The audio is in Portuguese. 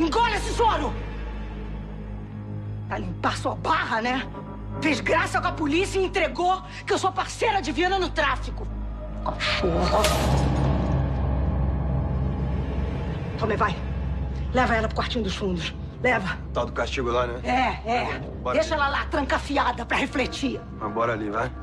Engole esse soro! Pra limpar sua barra, né? Fez graça com a polícia e entregou que eu sou parceira de Viana no tráfico. Cachorro. Tome, vai. Leva ela pro quartinho dos fundos. Leva. Tal do castigo lá, né? É. Bora Deixa ali. ela lá, trancafiada, pra refletir. Mas bora ali, vai.